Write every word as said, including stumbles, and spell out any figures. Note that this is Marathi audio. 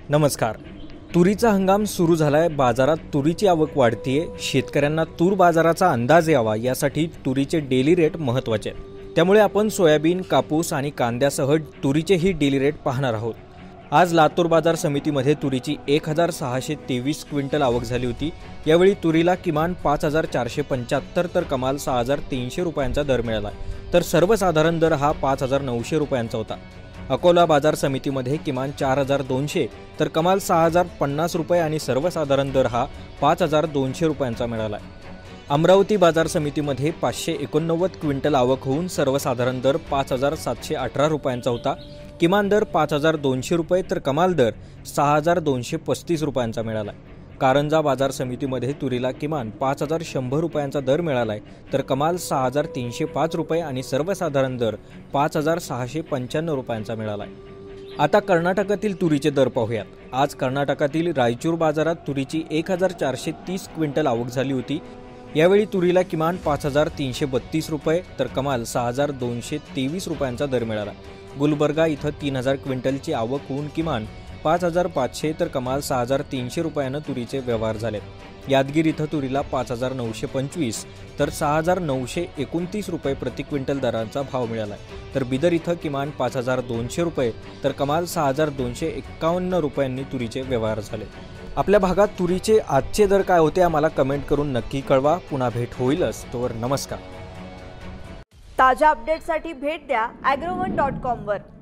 नमस्कार. तुरीचा हंगाम सुरू झालाय. बाजारात तुरीची आवक वाढतीये. शेतकऱ्यांना तूर बाजाराचा अंदाज यावा यासाठी तुरीचे डेली रेट महत्त्वाचे आहेत. त्यामुळे आपण सोयाबीन, कापूस आणि कांद्यासह तुरीचेही डेली रेट पाहणार आहोत. आज लातूर बाजार समितीमध्ये तुरीची एक हजार सहाशे तेवीस क्विंटल आवक झाली होती. यावेळी तुरीला किमान पाच हजार चारशे पंच्याहत्तर तर कमाल सहा हजार तीनशे रुपयांचा दर मिळाला, तर सर्वसाधारण दर हा पाच हजार नऊशे रुपयांचा होता. अकोला बाजार समितीमध्ये किमान चार हजार दोनशे तर कमाल सहा हजार पन्नास रुपये आणि सर्वसाधारण दर हा पाच हजार दोनशे रुपयांचा मिळाला. अमरावती बाजार समितीमध्ये पाचशे एकोणनव्वद क्विंटल आवक होऊन सर्वसाधारण दर पाच हजार सातशे अठरा रुपयांचा होता. किमान दर पाच हजार दोनशे रुपये तर कमाल दर सहा हजार दोनशे पस्तीस रुपयांचा मिळाला. कारंजा बाजार समितीमध्ये तुरीला किमान पाच हजार शंभर रुपयांचा दर मिळालाय, तर कमाल सहा हजार तीनशे पाच रुपये आणि सर्वसाधारण दर पाच हजार सहाशे पंच्याण्णव रुपयांचा मिळालाय. आता कर्नाटकातील तुरीचे दर पाहूयात. आज कर्नाटकातील रायचूर बाजारात तुरीची एक हजार चारशे तीस क्विंटल आवक झाली होती. यावेळी तुरीला किमान पाच हजार तीनशे बत्तीस रुपये तर कमाल सहा हजार दोनशे तेवीस रुपयांचा दर मिळाला. गुलबर्गा इथं तीन हजार क्विंटलची आवक होऊन किमान पाच हजार पाचशे तर कमाल सहा हजार तीनशे रुपयानं तुरीचे व्यवहार झाले. यादगीर इथं तुरीला पाच हजार नऊशे पंचवीस तर सहा हजार नऊशे एकोणतीस रुपये प्रति क्विंटल दराचा भाव मिळाला, तर बिदर इथं किमान पाच हजार दोनशे रुपये तर कमाल सहा हजार दोनशे एक्कावन्न रुपयांनी तुरीचे व्यवहार झाले. आपल्या भागात तुरीचे आजचे दर काय होते आम्हाला कमेंट करून नक्की कळवा. पुन्हा भेट होईलच. तोवर नमस्कार. ताज्या अपडेटसाठी भेट द्या ॲग्रोवन डॉट कॉम वर.